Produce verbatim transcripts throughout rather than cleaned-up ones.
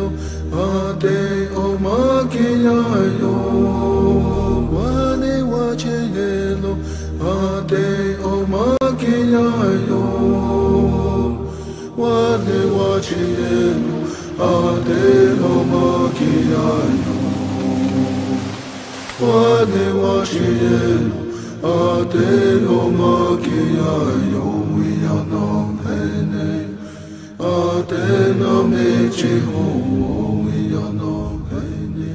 ate omakiyayo wane wachelo ate omakiyayo wane wachelo ate omakiyayo wane wachelo ate omakiyayo wiyanamhene ate namechiho wiyanamhene.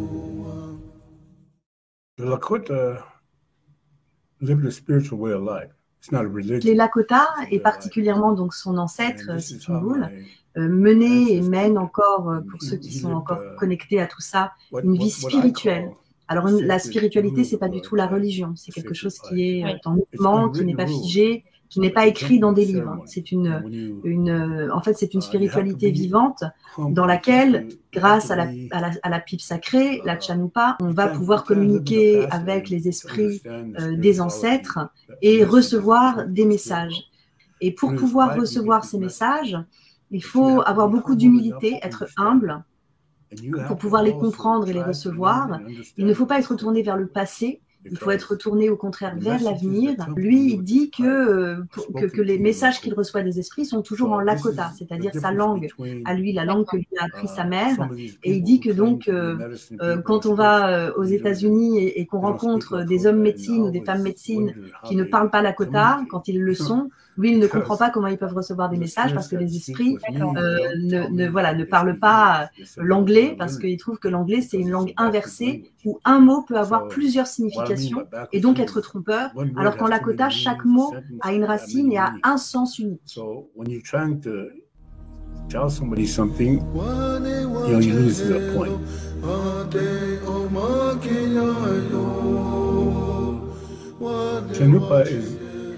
The Lakota lived a spiritual way of life. It's not a religion. Les Lakota, et particulièrement donc son ancêtre Sittingboul, euh, menait et mène encore, euh, pour ceux qui sont encore connectés à tout ça, une vie spirituelle. Alors une, la spiritualité, c'est pas du tout la religion, c'est quelque chose qui est euh, en mouvement, qui n'est pas figé, qui n'est pas écrit dans des livres. C'est une, une, en fait, c'est une spiritualité vivante dans laquelle, grâce à la, à la, à la pipe sacrée, la Chanupa, on va pouvoir communiquer avec les esprits euh, des ancêtres et recevoir des messages. Et pour pouvoir recevoir ces messages, il faut avoir beaucoup d'humilité, être humble. Pour pouvoir les comprendre et les recevoir, il ne faut pas être tourné vers le passé, il faut être tourné au contraire vers l'avenir. Lui, il dit que, que, que les messages qu'il reçoit des esprits sont toujours en Lakota, c'est-à-dire sa langue, à lui, la langue que lui a appris sa mère. Et il dit que donc, euh, euh, quand on va aux États-Unis et, et qu'on rencontre des hommes médecine ou des femmes médecine qui ne parlent pas Lakota, quand ils le sont, lui, il ne comprend pas comment ils peuvent recevoir des messages parce que les esprits euh, ne, ne, voilà, ne parlent pas l'anglais parce qu'ils trouvent que l'anglais, c'est une langue inversée où un mot peut avoir plusieurs significations et donc être trompeur, alors qu'en Lakota, chaque mot a une racine et a un sens unique. Chanupa is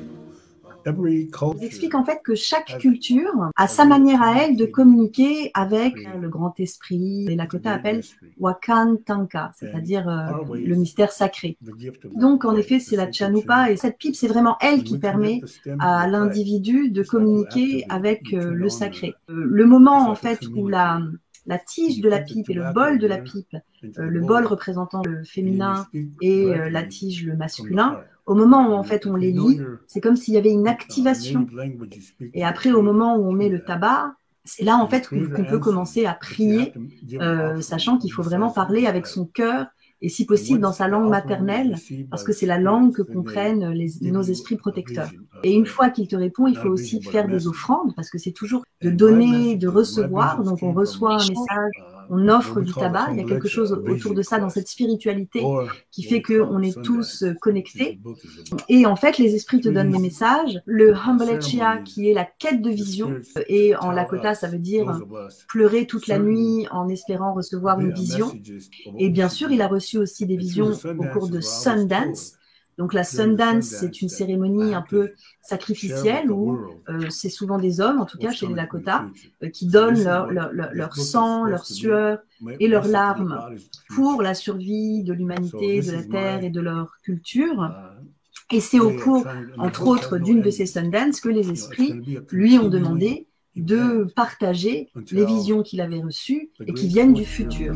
Il explique en fait que chaque culture a sa manière à elle de communiquer avec le grand esprit. Les Lakota appellent Wakan Tanka, c'est-à-dire euh, le mystère sacré. Donc en effet, c'est la Chanupa et cette pipe, c'est vraiment elle qui permet à l'individu de communiquer avec euh, le sacré. Euh, le moment en fait où la, la tige de la pipe et le bol de la pipe, euh, le bol représentant le féminin et euh, la tige le masculin, au moment où en fait on les lit, c'est comme s'il y avait une activation. Et après, au moment où on met le tabac, c'est là en fait qu'on peut commencer à prier, euh, sachant qu'il faut vraiment parler avec son cœur et si possible dans sa langue maternelle, parce que c'est la langue que comprennent les, nos esprits protecteurs. Et une fois qu'il te répond, il faut aussi faire des offrandes, parce que c'est toujours de donner, de recevoir. Donc on reçoit un message, on offre du tabac, il y a quelque chose autour de ça dans cette spiritualité qui fait qu'on est tous connectés. Et en fait, les esprits te donnent des messages. Le Hambalechia, qui est la quête de vision, et en Lakota, ça veut dire pleurer toute la nuit en espérant recevoir une vision. Et bien sûr, il a reçu aussi des visions au cours de Sundance. Donc la Sundance, c'est une cérémonie un peu sacrificielle où euh, c'est souvent des hommes, en tout cas chez les Lakota, euh, qui donnent leur, leur, leur, leur sang, leur sueur et leurs larmes pour la survie de l'humanité, de la terre et de leur culture. Et c'est au cours, entre autres, d'une de ces Sundance que les esprits lui ont demandé de partager les visions qu'il avait reçues et qui viennent du futur.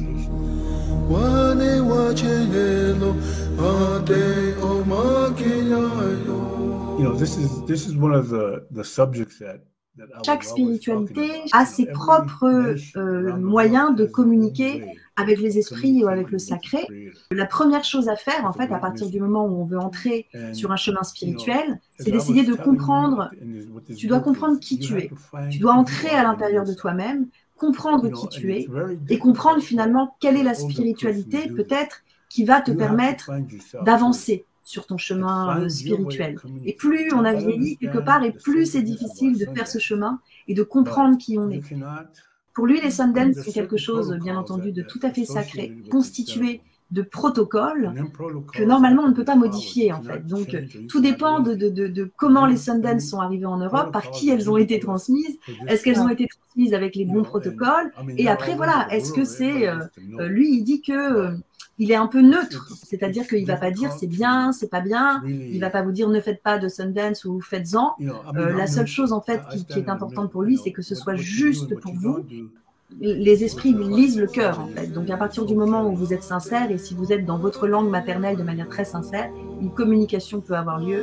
Chaque spiritualité a ses propres euh, moyens de communiquer avec les esprits ou avec le sacré. La première chose à faire, en fait, à partir du moment où on veut entrer sur un chemin spirituel, c'est d'essayer de comprendre, tu dois comprendre qui tu es. Tu dois entrer à l'intérieur de toi-même, comprendre qui tu es et comprendre finalement quelle est la spiritualité peut-être qui va te permettre d'avancer sur ton chemin euh, spirituel. Et plus on a vieilli quelque part, et plus c'est difficile de faire ce chemin et de comprendre qui on est. Pour lui, les Sundance sont quelque chose, bien entendu, de tout à fait sacré, constitué de protocoles que normalement on ne peut pas modifier en fait. Donc tout dépend de, de, de, de comment les Sundance sont arrivées en Europe, par qui elles ont été transmises, est-ce qu'elles ont été transmises avec les bons protocoles, et après voilà, est-ce que c'est, euh, lui il dit que euh, il est un peu neutre, c'est-à-dire qu'il ne va pas dire c'est bien, c'est pas bien, il ne va pas vous dire ne faites pas de Sundance ou faites-en. Euh, la seule chose en fait qui, qui est importante pour lui, c'est que ce soit juste pour vous. les esprits lisent le cœur, en fait. Donc, à partir du moment où vous êtes sincère, et si vous êtes dans votre langue maternelle de manière très sincère, une communication peut avoir lieu.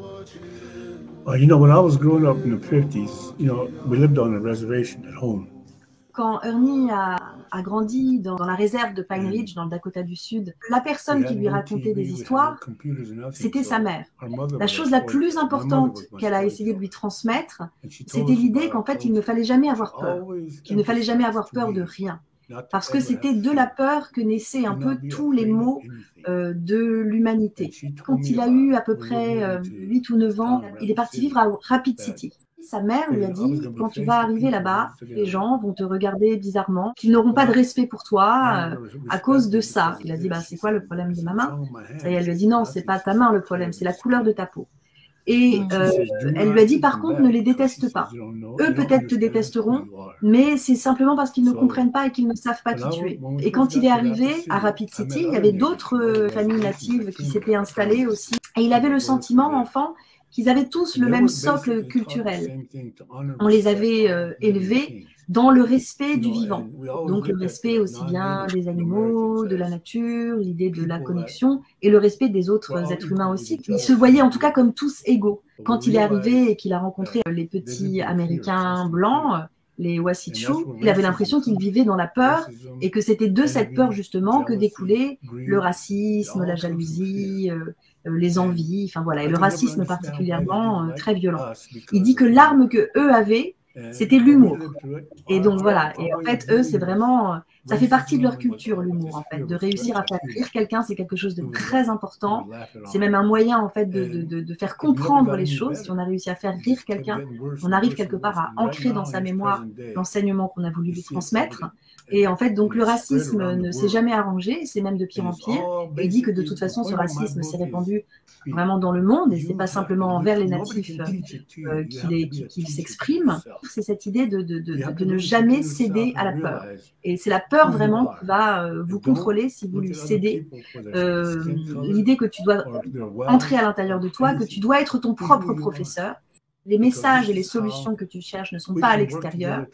Uh, you know, when I was growing up in the fifties, you know, we lived on a reservation at home. Quand Ernie a, a grandi dans, dans la réserve de Pine Ridge, dans le Dakota du Sud, la personne qui lui racontait des histoires, c'était sa mère. La chose la plus importante qu'elle a essayé de lui transmettre, c'était l'idée qu'en fait, il ne fallait jamais avoir peur, qu'il ne fallait jamais avoir peur de rien. Parce que c'était de la peur que naissaient un peu tous les maux euh, de l'humanité. Quand il a eu à peu près euh, huit ou neuf ans, il est parti vivre à Rapid City. Sa mère lui a dit, quand tu vas arriver là-bas, les gens vont te regarder bizarrement, qu'ils n'auront pas de respect pour toi euh, à cause de ça. Il a dit, bah, c'est quoi le problème de ma main? Et elle lui a dit, non, c'est pas ta main le problème, c'est la couleur de ta peau. Et euh, elle lui a dit, par contre, ne les déteste pas. Eux, peut-être te détesteront, mais c'est simplement parce qu'ils ne comprennent pas et qu'ils ne savent pas qui tu es. Et quand il est arrivé à Rapid City, il y avait d'autres euh, familles natives qui s'étaient installées aussi. Et il avait le sentiment, enfant, qu'ils avaient tous le même socle culturel. On les avait euh, élevés dans le respect du vivant. Donc le respect aussi bien des animaux, de la nature, l'idée de la connexion et le respect des autres êtres humains aussi. Ils se voyaient en tout cas comme tous égaux. Quand il est arrivé et qu'il a rencontré les petits Américains blancs, les Wasitchu, il avait l'impression qu'il vivait dans la peur et que c'était de cette peur justement que découlait le racisme, la jalousie, euh, les envies, enfin voilà, et le racisme particulièrement euh, très violent. Il dit que l'arme que eux avaient, c'était l'humour. Et donc voilà, et en fait, eux, c'est vraiment, ça fait partie de leur culture, l'humour, en fait. De réussir à faire rire quelqu'un, c'est quelque chose de très important. C'est même un moyen, en fait, de, de, de, de faire comprendre les choses. Si on a réussi à faire rire quelqu'un, on arrive quelque part à ancrer dans sa mémoire l'enseignement qu'on a voulu lui transmettre. Et en fait, donc le racisme ne s'est jamais arrangé, c'est même de pire en pire. Et il dit que de toute façon, ce racisme s'est répandu vraiment dans le monde, et c'est pas simplement envers les natifs euh, qu'il qu'il s'exprime. C'est cette idée de, de, de, de ne jamais céder à la peur. Et c'est la peur vraiment qui va euh, vous contrôler si vous lui cédez. Euh, L'idée que tu dois entrer à l'intérieur de toi, que tu dois être ton propre professeur. Les messages et les solutions que tu cherches ne sont pas à l'extérieur.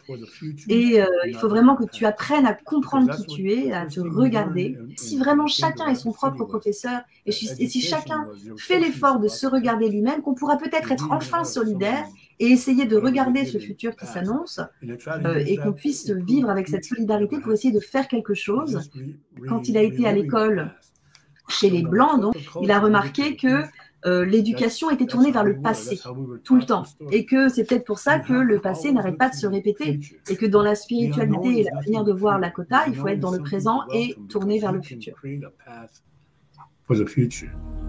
Et euh, il faut vraiment que tu apprennes à comprendre qui tu es, à te regarder. Si vraiment chacun est son propre professeur, et si, et si chacun fait l'effort de se regarder lui-même, qu'on pourra peut-être être enfin solidaire et essayer de regarder ce futur qui s'annonce euh, et qu'on puisse vivre avec cette solidarité pour essayer de faire quelque chose. Quand il a été à l'école chez les Blancs, donc, il a remarqué que Euh, l'éducation était tournée vers le passé, tout le temps. Et que c'est peut-être pour ça que le passé n'arrête pas de se répéter. Et que dans la spiritualité et la manière de voir Lakota, il faut être dans le présent et tourner vers le futur. For the future.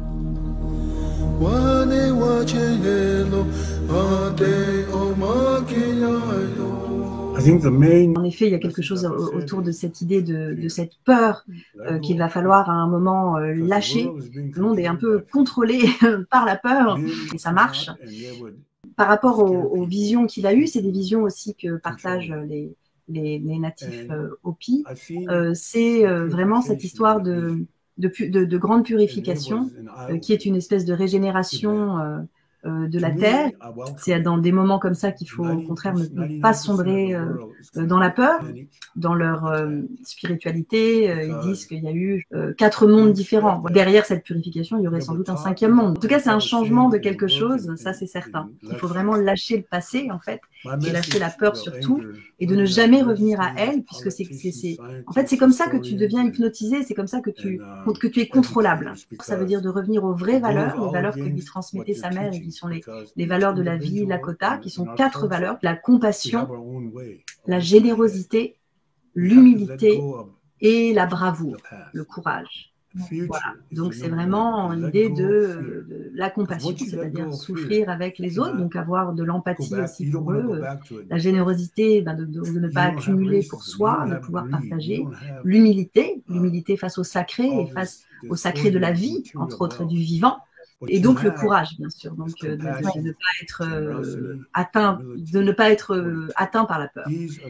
En effet, il y a quelque chose autour de cette idée de, de cette peur euh, qu'il va falloir à un moment euh, lâcher. Le monde est un peu contrôlé par la peur et ça marche. Par rapport aux, aux visions qu'il a eues, c'est des visions aussi que partagent les, les, les natifs euh, Hopi. Euh, c'est euh, vraiment cette histoire de, de, de, de grande purification euh, qui est une espèce de régénération euh, Euh, de la terre. C'est dans des moments comme ça qu'il faut au contraire ne, ne pas sombrer euh, dans la peur. Dans leur euh, spiritualité, euh, ils disent qu'il y a eu euh, quatre mondes différents. Derrière cette purification, il y aurait sans doute un cinquième monde. En tout cas, c'est un changement de quelque chose, ça c'est certain. Il faut vraiment lâcher le passé en fait, et lâcher la peur surtout, et de ne jamais revenir à elle, puisque c'est, c'est, en fait, c'est comme ça que tu deviens hypnotisé, c'est comme ça que tu, que tu es contrôlable. Ça veut dire de revenir aux vraies valeurs, les valeurs que lui transmettait sa mère et qui sont les, les valeurs de la vie Lakota, qui sont quatre valeurs: la compassion, la générosité, l'humilité et la bravoure, le courage. Voilà. Donc c'est vraiment l'idée de, de la compassion, c'est-à-dire souffrir avec les autres, donc avoir de l'empathie aussi pour eux, la générosité, ben de, de, de ne pas accumuler pour soi, de pouvoir partager, l'humilité, l'humilité face au sacré et face au sacré de la vie, entre autres du vivant, et donc le courage, bien sûr, donc euh, de, de, de ne pas être euh, atteint, de ne pas être euh, atteint par la peur.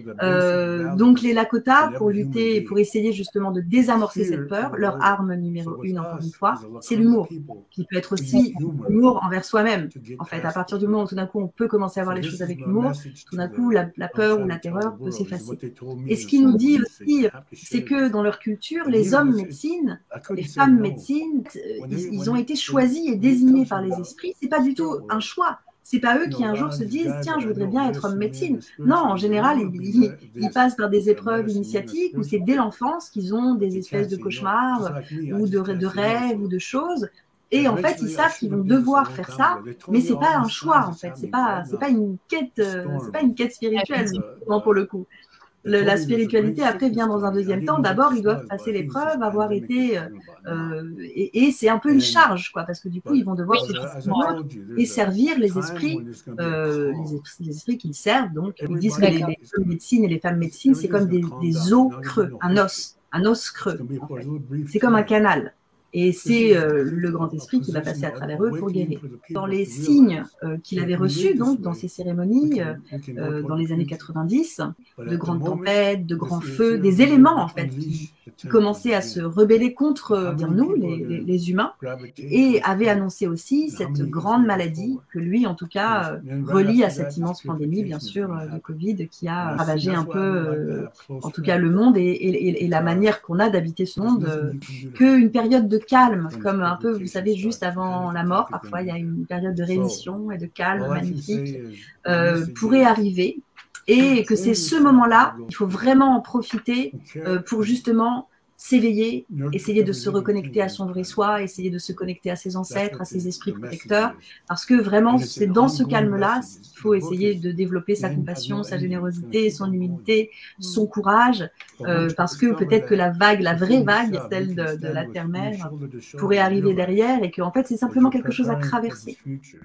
Euh, donc les Lakota, pour lutter, pour essayer justement de désamorcer cette peur, leur arme numéro une, encore une fois, c'est l'humour, qui peut être aussi l'humour envers soi-même. En fait, à partir du moment où tout d'un coup on peut commencer à voir les choses avec l'humour, tout d'un coup la, la peur ou la terreur peut s'effacer. Et ce qu'il nous dit aussi, c'est que dans leur culture, les hommes médecines, les femmes médecines, ils, ils ont été choisis et désignés par les esprits. C'est pas du tout un choix. C'est pas eux qui un jour se disent tiens, je voudrais bien être homme médecine. Non, en général, ils, ils, ils passent par des épreuves initiatiques où c'est dès l'enfance qu'ils ont des espèces de cauchemars ou de, de rêves ou de choses. Et en fait, ils savent qu'ils vont devoir faire ça, mais c'est pas un choix en fait. C'est pas, c'est pas une quête, c'est pas une quête spirituelle pour le coup. Le, la spiritualité, après, vient dans un deuxième temps. D'abord, ils doivent passer l'épreuve, avoir été... Euh, et, et c'est un peu une charge, quoi, parce que du coup, ils vont devoir se discipliner et servir les esprits, euh, les, les esprits qu'ils servent. Donc, ils disent que les, les femmes médecines et les femmes médecines, c'est comme des, des os creux, un os, un os creux. En fait. C'est comme un canal. Et c'est euh, le grand esprit qui va passer à travers eux pour guérir. Dans les signes euh, qu'il avait reçus, donc dans ces cérémonies, euh, dans les années quatre-vingt-dix, de grandes tempêtes, de grands feux, des éléments en fait qui, qui commençaient à se rebeller contre euh, bien nous, les, les, les humains, et avait annoncé aussi cette grande maladie que lui, en tout cas, euh, relie à cette immense pandémie, bien sûr, euh, de Covid, qui a ravagé un peu, euh, en tout cas, le monde et, et, et la manière qu'on a d'habiter ce monde, euh, qu'une période de calme, comme un peu, vous savez, juste avant la mort, parfois il y a une période de rémission et de calme magnifique, euh, pourrait arriver, et que c'est ce moment-là, il faut vraiment en profiter euh, pour justement s'éveiller, essayer de se reconnecter à son vrai soi, essayer de se connecter à ses ancêtres, à ses esprits protecteurs, parce que vraiment, c'est dans ce calme-là qu'il faut essayer de développer sa compassion, sa générosité, son humilité, son courage, euh, parce que peut-être que la vague, la vraie vague, celle de, de la terre-mère, pourrait arriver derrière, et qu'en fait, c'est simplement quelque chose à traverser.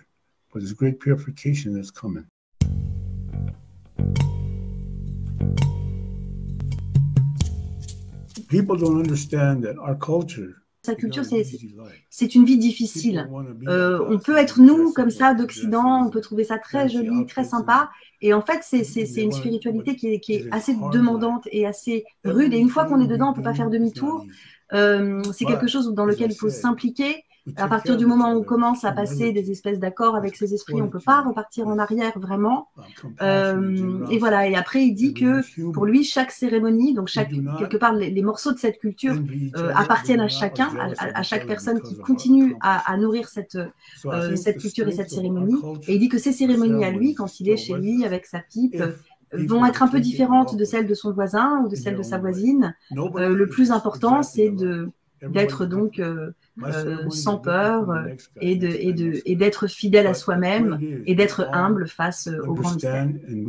Sa culture, c'est une vie difficile. Euh, on peut être nous, comme ça, d'Occident, on peut trouver ça très joli, très sympa. Et en fait, c'est une spiritualité qui est, qui est assez demandante et assez rude. Et une fois qu'on est dedans, on ne peut pas faire demi-tour. Euh, c'est quelque chose dans lequel il faut s'impliquer. À partir du moment où on commence à passer des espèces d'accords avec ses esprits, on ne peut pas repartir en arrière vraiment. Euh, et voilà. Et après, il dit que pour lui, chaque cérémonie, donc chaque, quelque part, les, les morceaux de cette culture euh, appartiennent à chacun, à, à chaque personne qui continue à, à nourrir cette, euh, cette culture et cette cérémonie. Et il dit que ces cérémonies à lui, quand il est chez lui avec sa pipe, vont être un peu différentes de celles de son voisin ou de celles de sa voisine. Euh, le plus important, c'est de d'être donc euh, euh, sans peur euh, et de et de et d'être fidèle à soi-même et d'être humble face euh, au grand mystère.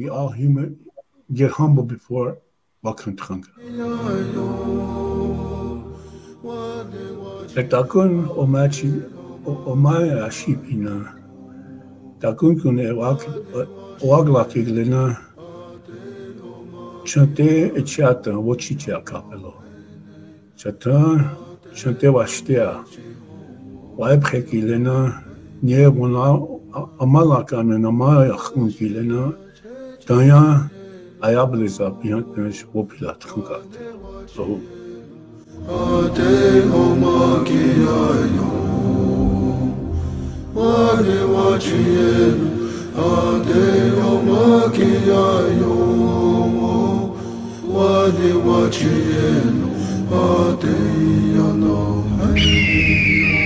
Chante washtea, waepre kilena, nye wana amalaka na namaya kilena, tanya ayableza piantnes wopila trankate. So. Ate omakiayo, wane wachienu, ate omakiayo, wane wachienu. Ate yana